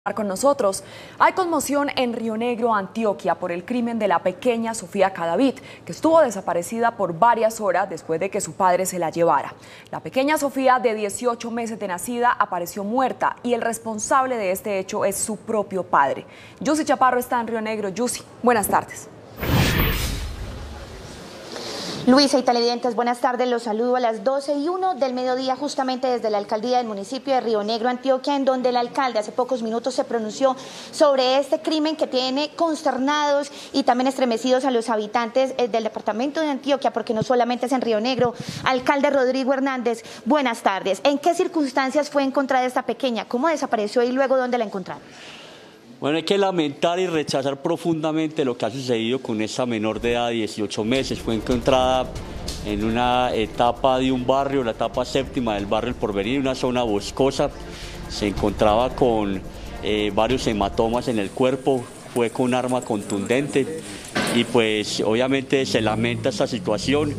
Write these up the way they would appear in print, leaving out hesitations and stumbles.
Con nosotros. Hay conmoción en Río Negro, Antioquia, por el crimen de la pequeña Sofía Cadavid, que estuvo desaparecida por varias horas después de que su padre se la llevara. La pequeña Sofía, de 18 meses de nacida, apareció muerta y el responsable de este hecho es su propio padre. Yusi Chaparro está en Río Negro. Yusi, buenas tardes. Luisa y televidentes, buenas tardes, los saludo a las 12:01 del mediodía, justamente desde la alcaldía del municipio de Río Negro, Antioquia, en donde el alcalde hace pocos minutos se pronunció sobre este crimen que tiene consternados y también estremecidos a los habitantes del departamento de Antioquia, porque no solamente es en Río Negro. Alcalde Rodrigo Hernández, buenas tardes. ¿En qué circunstancias fue encontrada esta pequeña? ¿Cómo desapareció y luego dónde la encontraron? Bueno, hay que lamentar y rechazar profundamente lo que ha sucedido con esta menor de edad de 18 meses. Fue encontrada en una etapa de un barrio, la etapa séptima del barrio El Porvenir, una zona boscosa. Se encontraba con varios hematomas en el cuerpo, fue con arma contundente y pues obviamente se lamenta esta situación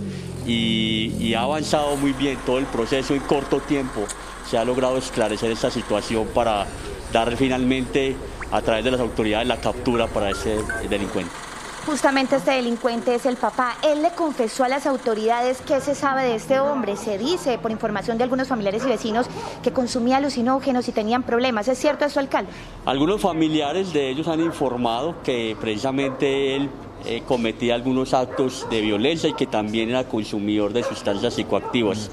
y ha avanzado muy bien todo el proceso en corto tiempo. Se ha logrado esclarecer esta situación para dar finalmente a través de las autoridades la captura para ese delincuente. Justamente este delincuente es el papá. Él le confesó a las autoridades qué se sabe de este hombre. Se dice, por información de algunos familiares y vecinos, que consumía alucinógenos y tenían problemas. ¿Es cierto eso, alcalde? Algunos familiares de ellos han informado que precisamente él cometía algunos actos de violencia y que también era consumidor de sustancias psicoactivas.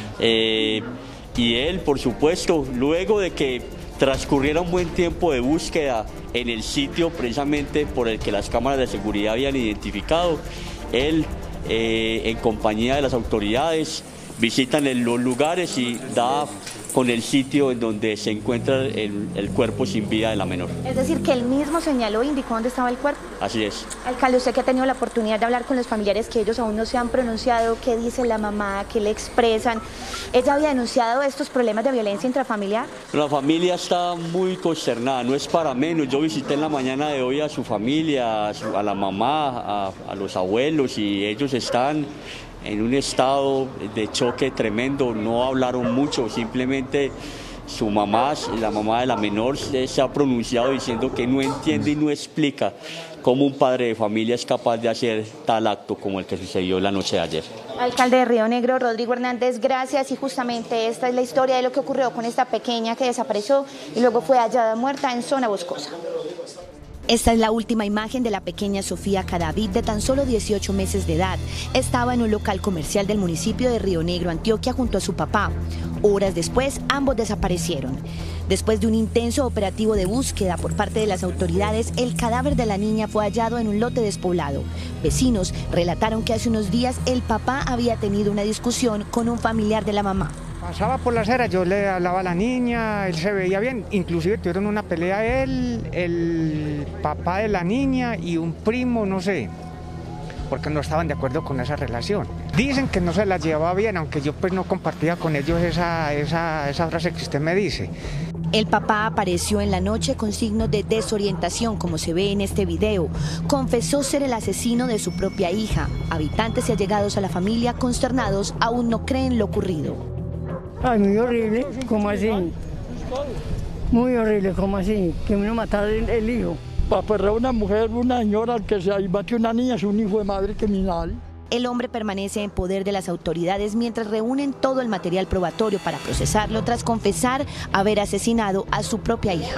Y él, por supuesto, luego de que transcurriera un buen tiempo de búsqueda en el sitio precisamente por el que las cámaras de seguridad habían identificado, él, en compañía de las autoridades, visitan los lugares y da con el sitio en donde se encuentra el cuerpo sin vida de la menor. Es decir, que él mismo señaló e indicó dónde estaba el cuerpo. Así es. Alcalde, usted que ha tenido la oportunidad de hablar con los familiares, que ellos aún no se han pronunciado, ¿qué dice la mamá? ¿Qué le expresan? ¿Ella había denunciado estos problemas de violencia intrafamiliar? La familia está muy consternada, no es para menos. Yo visité en la mañana de hoy a su familia, a la mamá, a los abuelos, y ellos están en un estado de choque tremendo. No hablaron mucho, simplemente su mamá, la mamá de la menor, se ha pronunciado diciendo que no entiende y no explica cómo un padre de familia es capaz de hacer tal acto como el que sucedió la noche de ayer. Alcalde de Río Negro, Rodrigo Hernández, gracias. Y justamente esta es la historia de lo que ocurrió con esta pequeña que desapareció y luego fue hallada muerta en zona boscosa. Esta es la última imagen de la pequeña Sofía Cadavid, de tan solo 18 meses de edad. Estaba en un local comercial del municipio de Río Negro, Antioquia, junto a su papá. Horas después, ambos desaparecieron. Después de un intenso operativo de búsqueda por parte de las autoridades, el cadáver de la niña fue hallado en un lote despoblado. Vecinos relataron que hace unos días el papá había tenido una discusión con un familiar de la mamá. Pasaba por la acera, yo le hablaba a la niña, él se veía bien, inclusive tuvieron una pelea él, el papá de la niña y un primo, no sé, porque no estaban de acuerdo con esa relación. Dicen que no se la llevaba bien, aunque yo pues no compartía con ellos esa frase que usted me dice. El papá apareció en la noche con signos de desorientación, como se ve en este video. Confesó ser el asesino de su propia hija. Habitantes y allegados a la familia, consternados, aún no creen lo ocurrido. Ay, muy horrible, ¿cómo así? Muy horrible, ¿cómo así? Que uno matara el hijo. Para perder a una mujer, una señora, que se bate una niña, es un hijo de madre criminal. El hombre permanece en poder de las autoridades mientras reúnen todo el material probatorio para procesarlo tras confesar haber asesinado a su propia hija.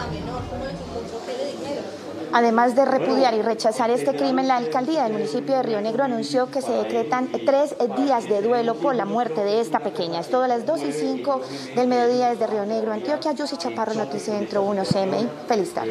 Además de repudiar y rechazar este crimen, la alcaldía del municipio de Río Negro anunció que se decretan 3 días de duelo por la muerte de esta pequeña. Es todo a las 2:05 del mediodía desde Río Negro, Antioquia. Yusi Chaparro, Noticentro 1 CMI. Feliz tarde.